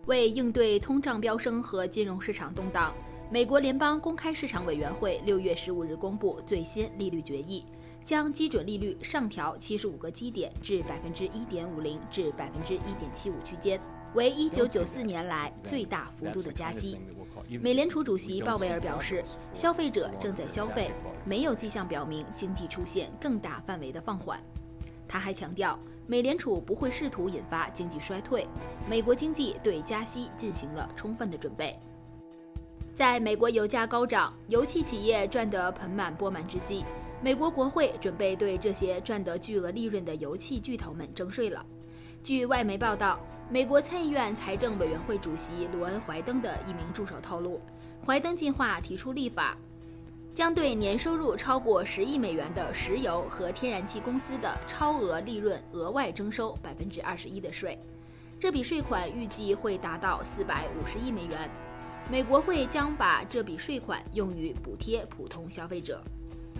为应对通胀飙升和金融市场动荡，美国联邦公开市场委员会6月15日公布最新利率决议，将基准利率上调75个基点至 1.50% 至 1.75% 区间，为1994年来最大幅度的加息。美联储主席鲍威尔表示，消费者正在消费，没有迹象表明经济出现更大范围的放缓。他还强调，美联储不会试图引发经济衰退，美国经济对加息进行了充分的准备。在美国油价高涨、油气企业赚得盆满钵满之际，美国国会准备对这些赚得巨额利润的油气巨头们征税了。据外媒报道，美国参议院财政委员会主席罗恩·怀登的一名助手透露，怀登计划提出立法，将对年收入超过10亿美元的石油和天然气公司的超额利润额外征收21%的税。这笔税款预计会达到450亿美元。美国会将把这笔税款用于补贴普通消费者。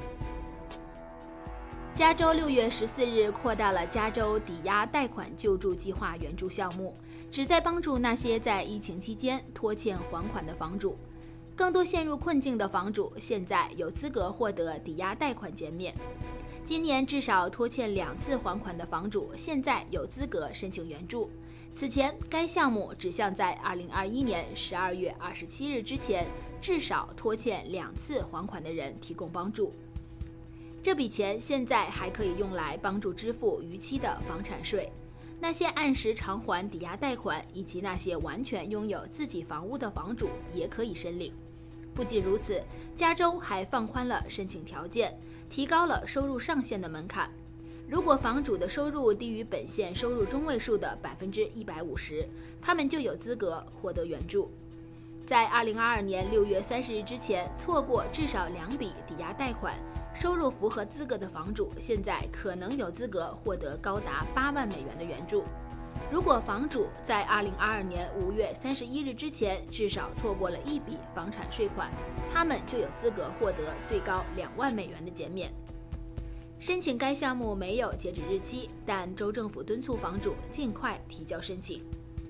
加州6月14日扩大了加州抵押贷款救助计划援助项目，旨在帮助那些在疫情期间拖欠还款的房主。更多陷入困境的房主现在有资格获得抵押贷款减免。今年至少拖欠2次还款的房主现在有资格申请援助。此前，该项目只向在2021年12月27日之前至少拖欠2次还款的人提供帮助。这笔钱现在还可以用来帮助支付逾期的房产税。那些按时偿还抵押贷款以及那些完全拥有自己房屋的房主也可以申领。不仅如此，加州还放宽了申请条件，提高了收入上限的门槛。如果房主的收入低于本县收入中位数的150%，他们就有资格获得援助。在2022年6月30日之前错过至少2笔抵押贷款，收入符合资格的房主现在可能有资格获得高达8万美元的援助。如果房主在2022年5月31日之前至少错过了1笔房产税款，他们就有资格获得最高2万美元的减免。申请该项目没有截止日期，但州政府敦促房主尽快提交申请。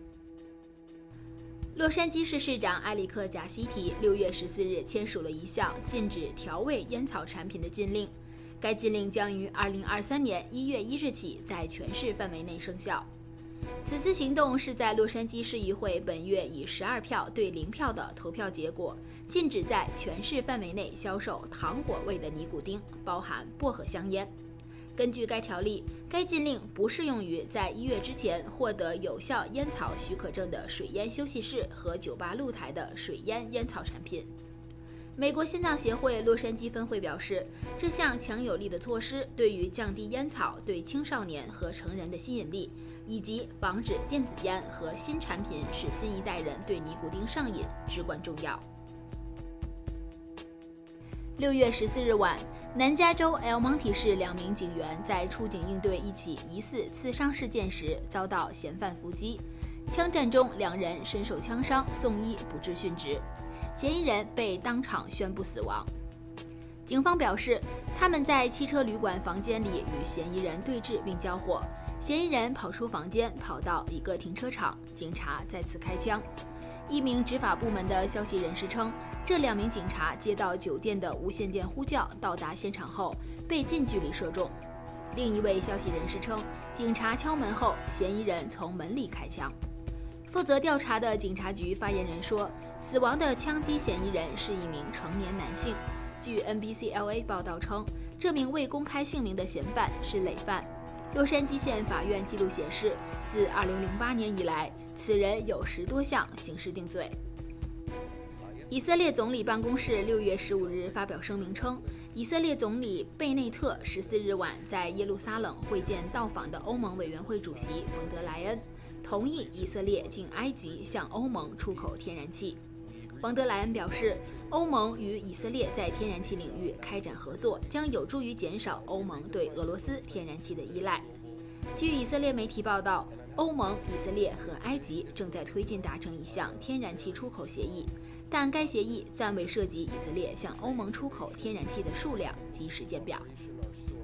洛杉矶市市长埃里克·贾西提6月14日签署了一项禁止调味烟草产品的禁令，该禁令将于2023年1月1日起在全市范围内生效。此次行动是在洛杉矶市议会本月以12票对0票的投票结果，禁止在全市范围内销售糖果味的尼古丁，包含薄荷香烟。根据该条例，该禁令不适用于在1月之前获得有效烟草许可证的水烟休息室和酒吧露台的水烟烟草产品。美国心脏协会洛杉矶分会表示，这项强有力的措施对于降低烟草对青少年和成人的吸引力，以及防止电子烟和新产品使新一代人对尼古丁上瘾至关重要。6月14日晚，南加州 El Monte 市2名警员在出警应对一起疑似刺伤事件时遭到嫌犯伏击，枪战中2人身受枪伤，送医不治殉职。嫌疑人被当场宣布死亡。警方表示，他们在汽车旅馆房间里与嫌疑人对峙并交火，嫌疑人跑出房间，跑到一个停车场，警察再次开枪。一名执法部门的消息人士称，这2名警察接到酒店的无线电呼叫，到达现场后被近距离射中。另一位消息人士称，警察敲门后，嫌疑人从门里开枪。负责调查的警察局发言人说，死亡的枪击嫌疑人是一名成年男性。据 NBC LA 报道称，这名未公开姓名的嫌犯是累犯。洛杉矶县法院记录显示，自2008年以来，此人有10多项刑事定罪。以色列总理办公室6月15日发表声明称，以色列总理贝内特14日晚在耶路撒冷会见到访的欧盟委员会主席冯德莱恩，同意以色列经埃及向欧盟出口天然气。冯德莱恩表示，欧盟与以色列在天然气领域开展合作，将有助于减少欧盟对俄罗斯天然气的依赖。据以色列媒体报道，欧盟、以色列和埃及正在推进达成一项天然气出口协议，但该协议暂未涉及以色列向欧盟出口天然气的数量及时间表。